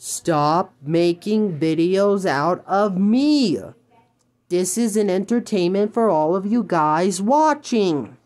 Stop making videos out of me. This is an entertainment for all of you guys watching.